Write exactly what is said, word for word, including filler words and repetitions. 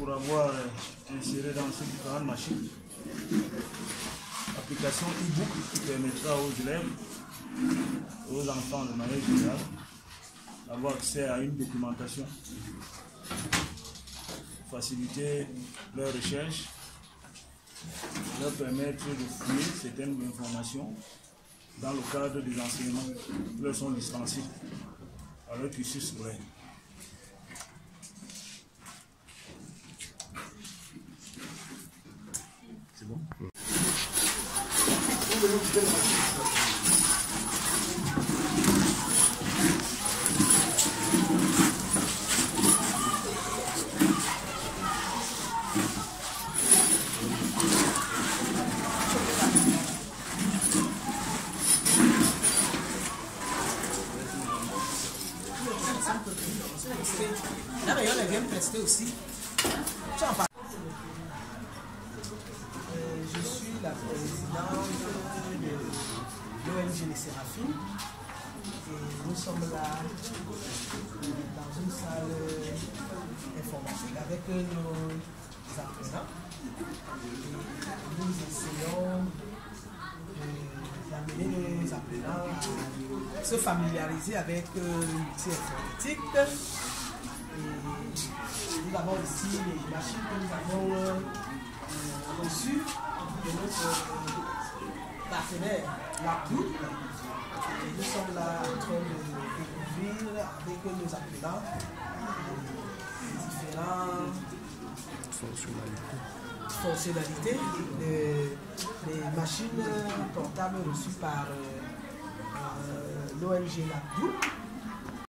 pour avoir inséré dans ces différentes machines l'application e-book qui permettra aux élèves et aux enfants de manière générale d'avoir accès à une documentation, faciliter leur recherche, leur permettre de fouiller certaines informations dans le cadre des enseignements qui leur sont dispensés à leur cursus scolaire. C'est bon? Là, mais on vient me prester aussi. Euh, je suis la présidente de l'O N G Les Séraphines et nous sommes là dans une salle informatique avec nos apprenants et nous essayons d'amener nos apprenants à se familiariser avec l'outil informatique. Et nous avons aussi les machines que nous avons euh, reçues de notre euh, partenaire, la groupe. Et nous sommes là en train de découvrir avec nos apprenants les différentes fonctionnalités des, des machines portables reçues par euh, euh, l'O N G La Groupe.